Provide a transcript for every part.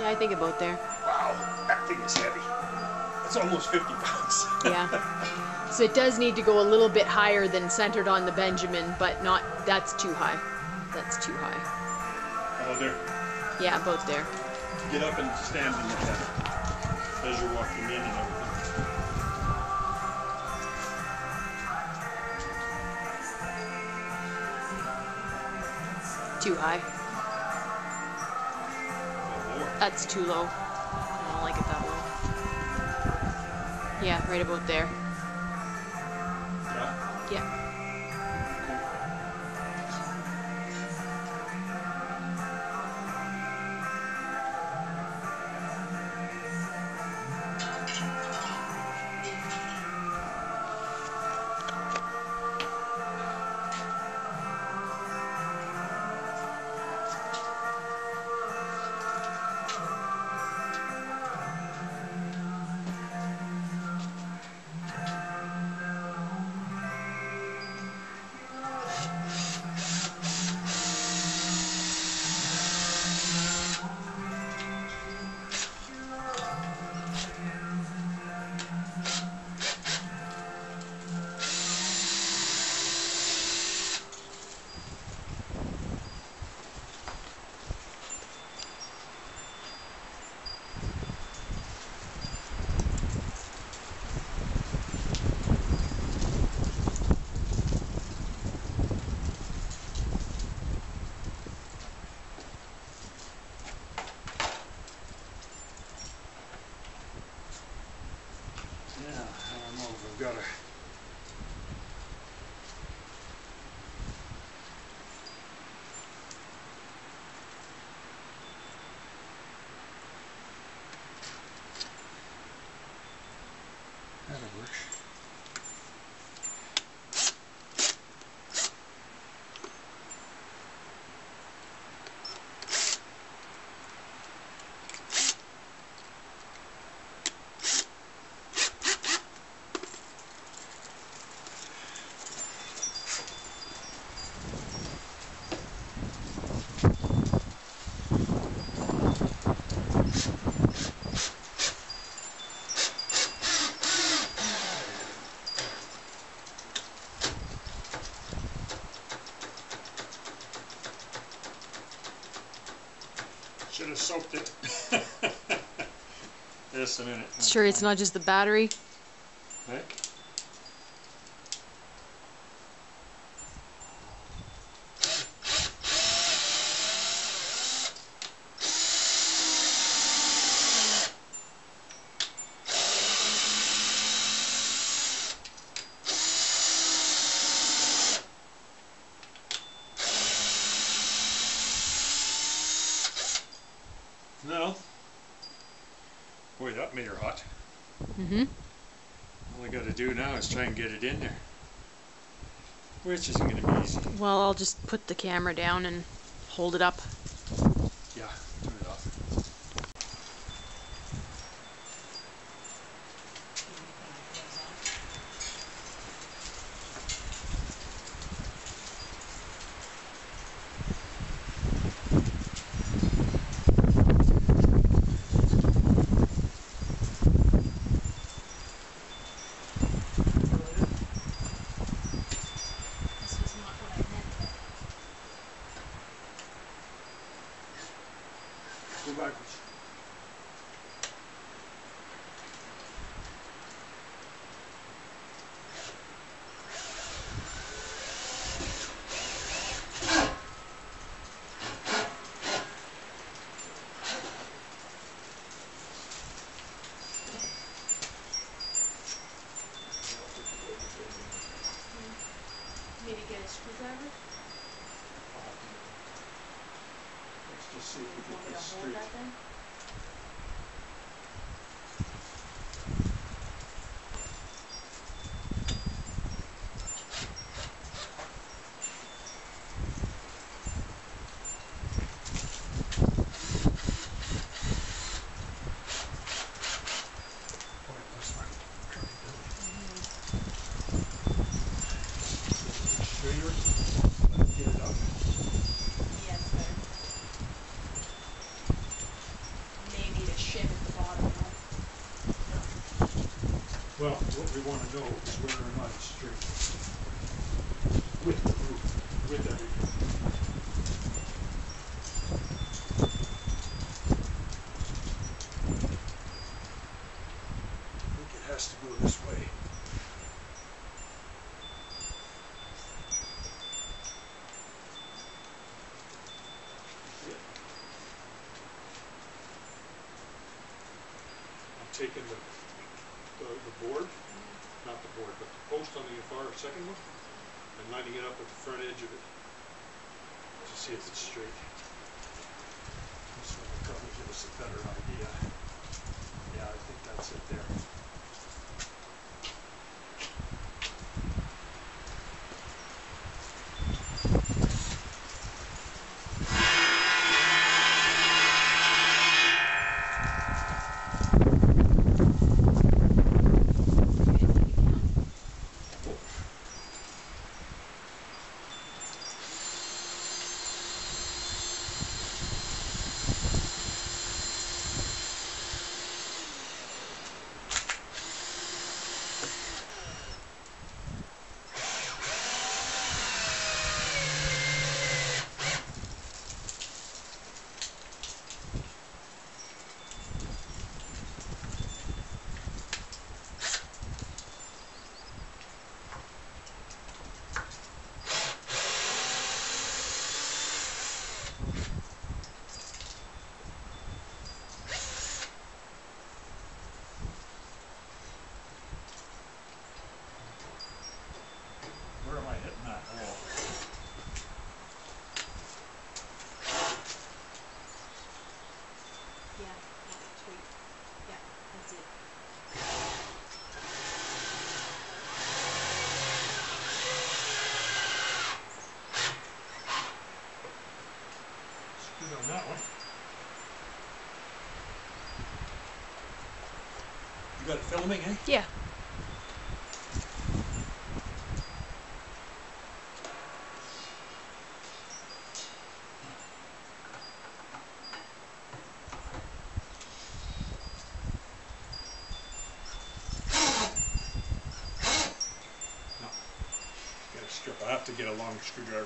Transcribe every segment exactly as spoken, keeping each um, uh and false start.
Yeah, I think about there. Wow, that thing is heavy. It's almost fifty pounds. Yeah. So it does need to go a little bit higher than centered on the Benjamin, but not, that's too high. That's too high. Oh, there. Yeah, about there. Get up and stand and look at it as you're walking in and everything. Too high. Lower. That's too low. I don't like it that low. Yeah, right about there. Yeah? Yeah. Yeah, I don't know if I've got a... That works. Should have soaked it. Just a minute. Sure, it's not just the battery. Right? No. Boy, that made her hot. Mm-hmm. All I got to do now is try and get it in there. Which isn't going to be easy. Well, I'll just put the camera down and hold it up. Yeah, turn it off. Go backwards. Maybe get a screwdriver? Let's just see if we Want get me to this hold straight. that then? Straighter. Get it up. Yeah, it's better. Well, what we want to know is whether or not it's straight. With the roof, with everything. I think it has to go this way. I'm taking the, the, the board, not the board, but the post on the far second one, and lining it up with the front edge of it to see if it's straight. This one will probably give us a better idea. Yeah, I think that's it there. Where am I hitting that wall? Yeah, yeah, straight. Yeah, that's it. Screw on that one. You got it filming, eh? Yeah. No. Get a strip. I have to get a long screwdriver.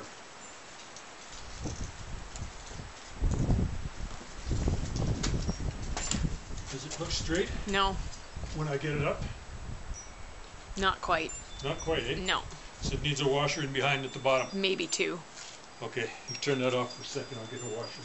Does it look straight No, when I get it up? not quite. Not quite, eh? No, So it needs a washer in behind at the bottom. maybe two. Okay, you turn that off for a second, I'll get a washer.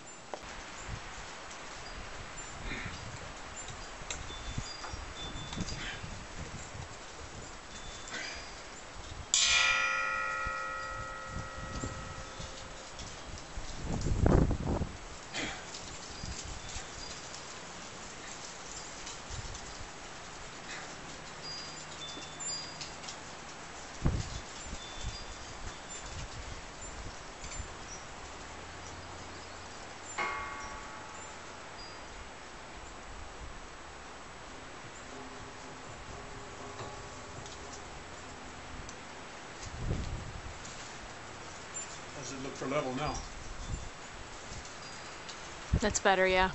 Does it look for level now? That's better, yeah.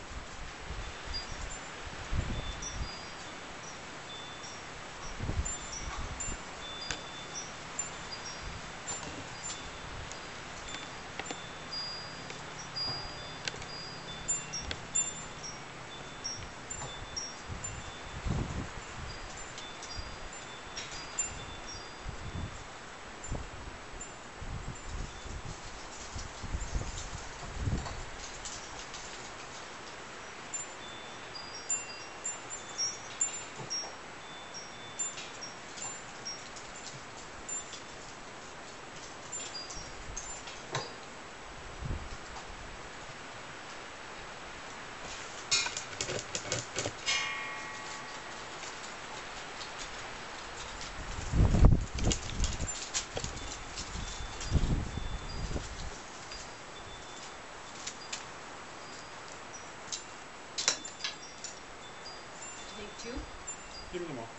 Two? Give me them all.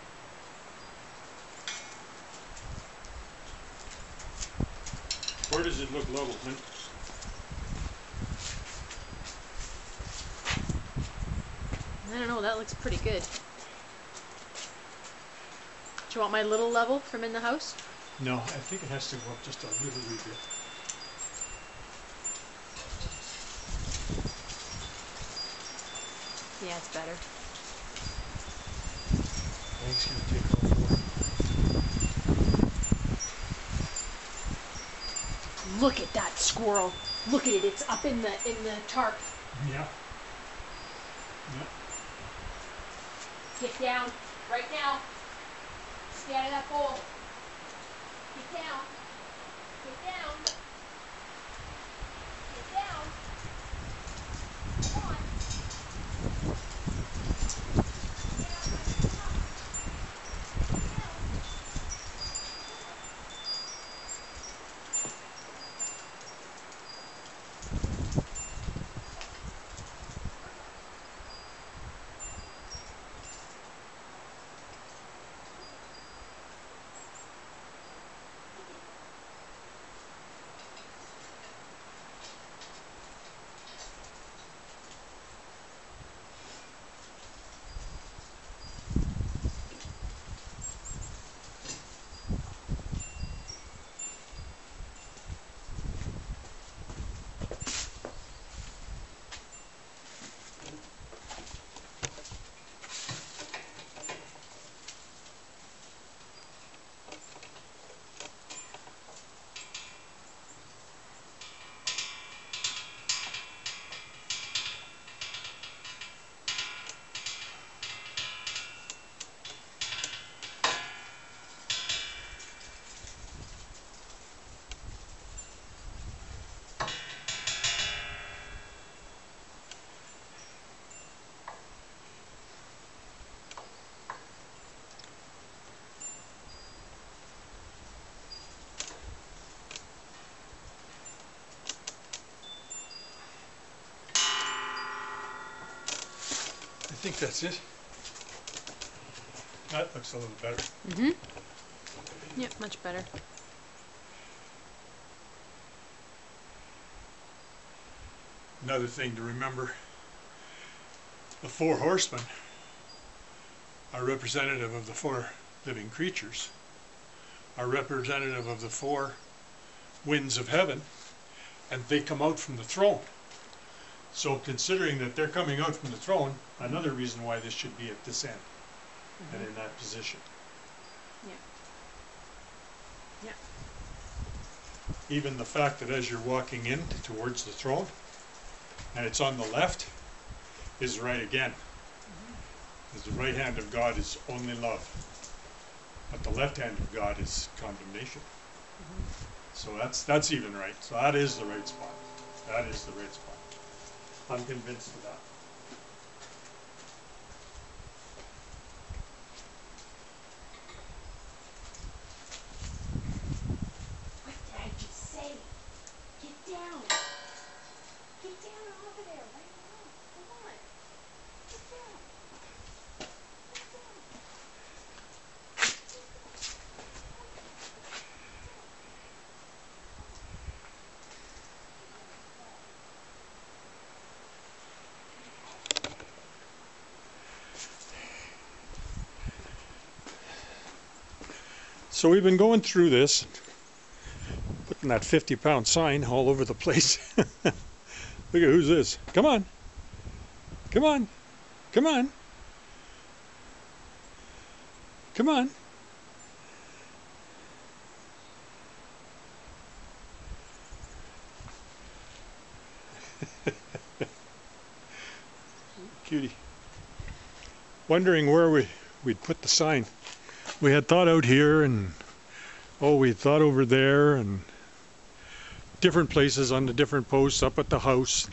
Where does it look level, huh? I don't know, that looks pretty good. you want my little level from in the house? No, I think it has to go up just a little wee bit. Yeah, it's better. I think it's going to take all four. Look at that squirrel. Look at it. It's up in the in the tarp. Yeah. Yeah. Get down right now. Stay out of that hole. Get down. Get down. Get down. Come on. I think that's it. That looks a little better. Mm-hmm. Yep, much better. Another thing to remember, the four horsemen are representative of the four living creatures, are representative of the four winds of heaven, and they come out from the throne. So considering that they're coming out from the throne, another reason why this should be at this end mm-hmm. and in that position. Yeah. Yeah. Even the fact that as you're walking in towards the throne, and it's on the left, is right again. Because mm-hmm. the right hand of God is only love, but the left hand of God is condemnation. Mm-hmm. So that's that's even right. So that is the right spot. That is the right spot. I'm convinced of that. What did I just say? Get down. Get down off of there right now. Come on. Get down. Get down. So we've been going through this, putting that fifty pound sign all over the place. Look at who's this. Come on. Come on. Come on. Come on. Cutie. Wondering where we, we'd put the sign. We had thought out here, and oh, we thought over there, and different places on the different posts up at the house.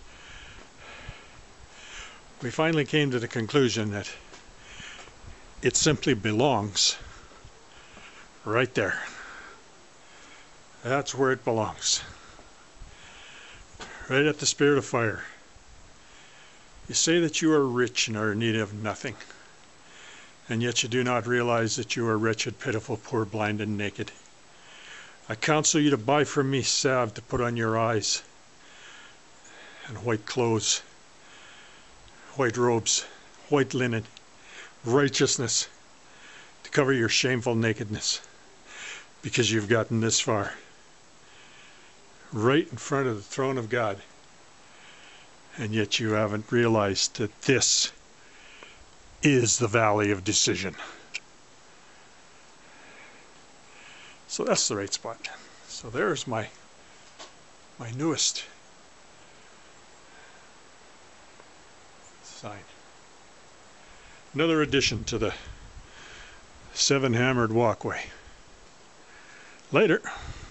We finally came to the conclusion that it simply belongs right there. That's where it belongs. Right at the Spirit of Fire. You say that you are rich and are in need of nothing, and yet you do not realize that you are wretched, pitiful, poor, blind, and naked. I counsel you to buy from me salve to put on your eyes, and white clothes, white robes, white linen, righteousness, to cover your shameful nakedness because you've gotten this far. Right in front of the throne of God. And yet you haven't realized that this is the valley of decision. So that's the right spot. So there's my my newest sign. Another addition to the seven hammered walkway. Later.